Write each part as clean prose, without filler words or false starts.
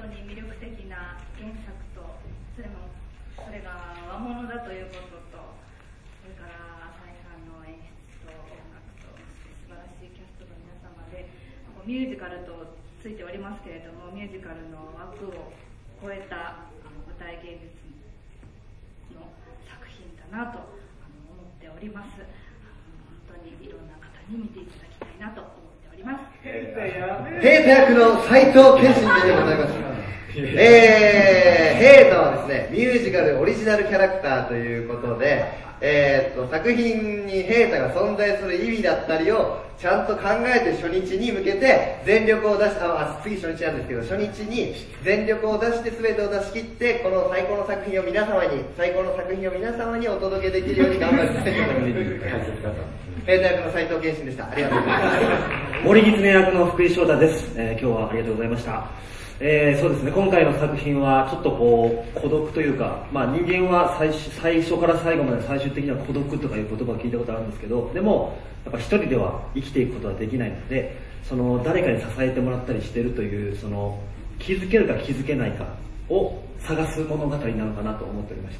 に魅力的な原作と、それが和物だということと、それから浅井さんの演出と音楽と、素晴らしいキャストの皆様で、ミュージカルとついておりますけれども、ミュージカルの枠を超えた舞台芸術の作品だなと思っております。本当にいろんな方に見ていただきたいなと思っております。 平太役の斉藤健信でございます。平太はですね、ミュージカルオリジナルキャラクターということで、作品に平太が存在する意味だったりをちゃんと考えて初日に向けて全力を出し、次初日なんですけど、初日に全力を出して全てを出し切って、この最高の作品を皆様にお届けできるように頑張りたいと思います。平太役の斉藤健信でした。ありがとうございます。 森狐役の福井翔太です。今日はありがとうございました。そうですね、今回の作品はちょっとこう孤独というか、人間は最初から最後まで最終的には孤独とかいう言葉を聞いたことあるんですけど、でもやっぱ一人では生きていくことはできないので、その誰かに支えてもらったりしているという、その気づけるか気づけないかを探す物語なのかなと思っておりまして、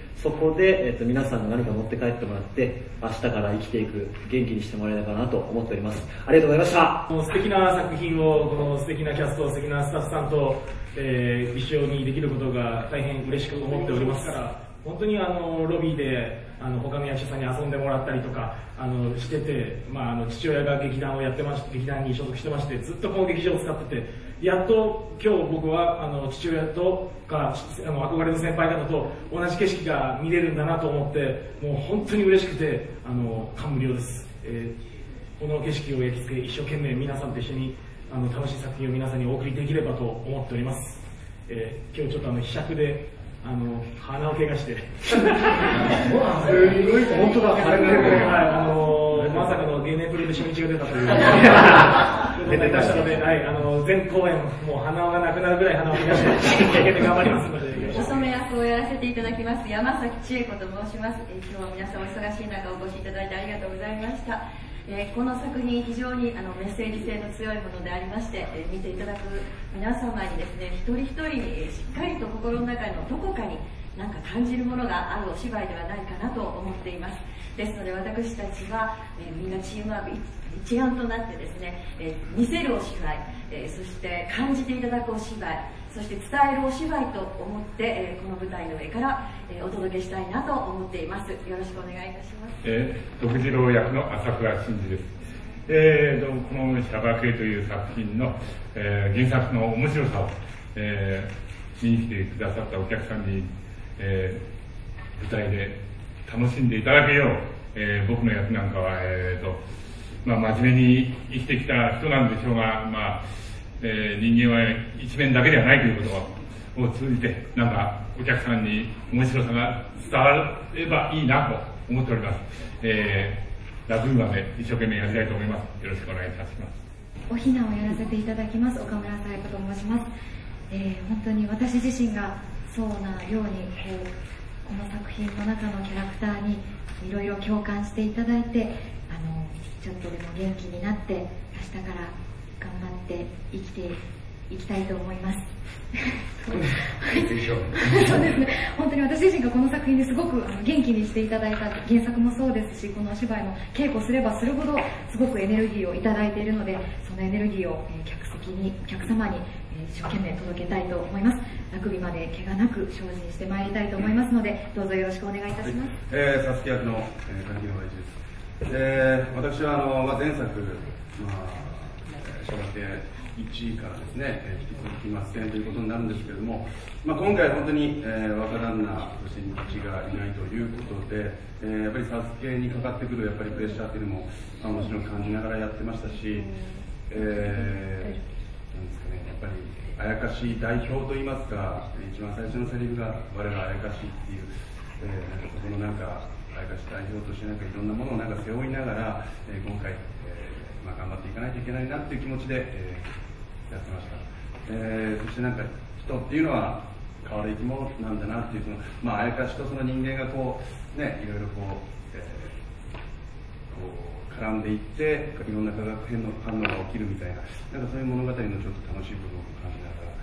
そこで、皆さんが何か持って帰ってもらって明日から生きていく元気にしてもらえればなと思っております。ありがとうございました。 素敵な作品をこの素敵なキャスト、素敵なスタッフさんと、一緒にできることが大変嬉しく思っておりますから、本当にロビーで他の役者さんに遊んでもらったりとかしてて、父親が劇団に所属してまして、ずっとこの劇場を使ってて、やっと今日僕は父親とか憧れの先輩方と同じ景色が見れるんだなと思って、もう本当に嬉しくて感無量です。この景色を焼き付け、一生懸命皆さんと一緒に楽しい作品を皆さんにお送りできればと思っております。今日ちょっとひしゃくで鼻を怪我してすごい本当だ、まさかのゲネプロで初日が出たということになりましたので、全公演もう鼻がなくなるぐらい鼻を怪我して頑張りますので。 お染役をやらせていただきます山崎千恵子と申します。今日は皆さんお忙しい中お越しいただいてありがとうございました。この作品非常にメッセージ性の強いものでありまして、見ていただく皆様にですね、一人一人にしっかりと心の中のどこかに何か感じるものがあるお芝居ではないかなと思っています。ですので私たちは、みんなチームワーク一丸となってですね、見せるお芝居、そして感じていただくお芝居、そして伝えるお芝居と思って、この舞台の上から、お届けしたいなと思っています。よろしくお願いいたします。 徳次郎役の朝倉真司です。この「シャバ系」という作品の、原作の面白さを、見に来てくださったお客さんに、舞台で楽しんでいただけるよう、僕の役なんかは、真面目に生きてきた人なんでしょうが、人間は一面だけではないということを通じて、なんかお客さんに面白さが伝わればいいなと思っております。ラグーンまで一生懸命やりたいと思います。よろしくお願いいたします。 おひなをやらせていただきます岡村紗友子と申します。本当に私自身がそうなようにこの作品の中のキャラクターにいろいろ共感していただいて、ちょっとでも元気になって明日から頑張って生きていきたいと思います。そうですね、本当に私自身がこの作品ですごく元気にしていただいた、原作もそうですし、このお芝居も稽古すればするほどすごくエネルギーをいただいているので、そのエネルギーをお客様に一生懸命届けたいと思います。ラグビーまで怪我なく精進してまいりたいと思いますので、どうぞよろしくお願いいたします。 サスケ役の柿野大地です。私は前作小学生1位からですね、引き続き出演ということになるんですけれども、今回本当に若旦那として日記がいないということで、やっぱりサスケにかかってくるやっぱりプレッシャーというのも、もちろん感じながらやってましたし、なんですかね、やっぱりあやかし代表といいますか、一番最初のセリフが我らあやかしっていう、そこのあやかし代表としていろんなものを背負いながら、今回、頑張っていかないといけないなっていう気持ちで、やってました。そして人っていうのは変わる生き物なんだなっていう、あやかしとその人間がいろいろ絡んでいっていろんな化学反応が起きるみたいな、そういう物語のちょっと楽しい部分を感じながら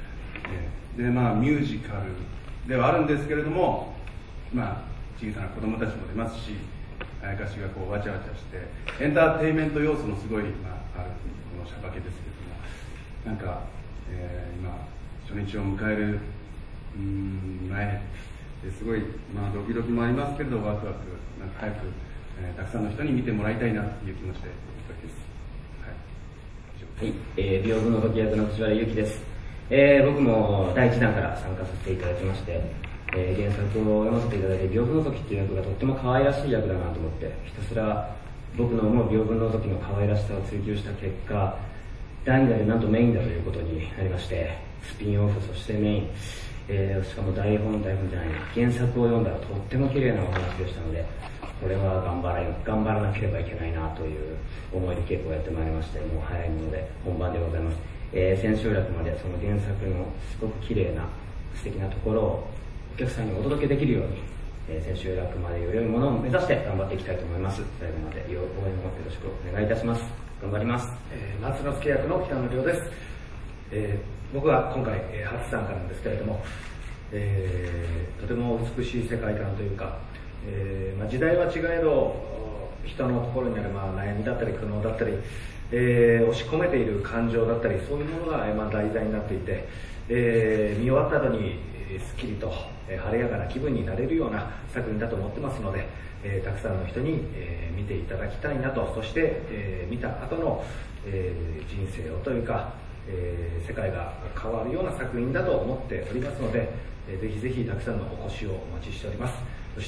でミュージカルではあるんですけれども、小さな子供たちも出ますし、あやかしがこうわちゃわちゃしてエンターテインメント要素のすごい、あるこのシャバ系ですけれども、今初日を迎える前ですごい、ドキドキもありますけれどワクワク、早く、たくさんの人に見てもらいたいなという気持ちでいる時です。 はい、屏風の時役の藤原由紀です。僕も第1弾から参加させていただきまして、原作を読ませていただいて、屏風の時っていう役がとっても可愛らしい役だなと思って、ひたすら僕の思う屏風の時の可愛らしさを追求した結果、第2弾でなんとメインだということになりまして、スピンオフ、そしてメイン、しかも台本じゃない、原作を読んだらとっても綺麗なお話でしたので、これは頑張らなければいけないなという思いで稽古をやってまいりまして、もう早いもので本番でございます。千秋楽までその原作のすごく綺麗な素敵なところをお客さんにお届けできるように、千秋楽までより良いものを目指して頑張っていきたいと思います。最後まで応援をよろしくお願いいたします。頑張ります。 松之助役の平野亮です。僕は今回初参加なんですけれども、とても美しい世界観というか、時代は違えど人の心にある悩みだったり苦悩だったり、押し込めている感情だったり、そういうものが題材になっていて、見終わった後にすっきりと晴れやかな気分になれるような作品だと思ってますので、たくさんの人に見ていただきたいなと、そして見た後の人生をというか世界が変わるような作品だと思っておりますので、ぜひぜひたくさんのお越しをお待ちしております。そして、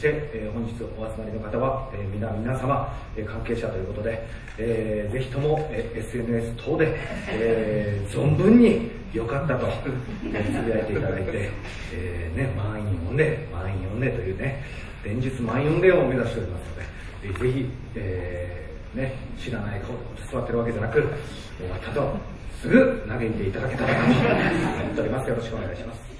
本日お集まりの方は、皆様、関係者ということで、ぜひとも、SNS 等で、存分に良かったとつぶやいていただいて、満員御礼、満員御礼というね、連日満員御礼を目指しておりますので、ぜひ、知らない顔で座ってるわけじゃなく、終わったとすぐ嘆いていただけたらなと思っております。よろしくお願いします。